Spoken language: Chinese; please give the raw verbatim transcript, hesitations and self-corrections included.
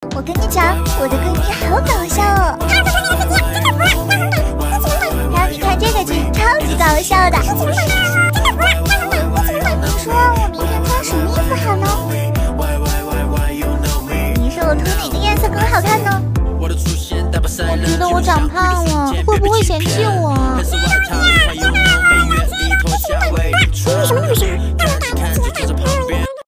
我跟你讲，我的闺蜜好搞笑哦。还有你看这个剧，超级搞笑的。你说我明天穿什么衣服好呢？你说我涂哪个颜色更好看呢？我觉得我长胖了，会不会嫌弃我？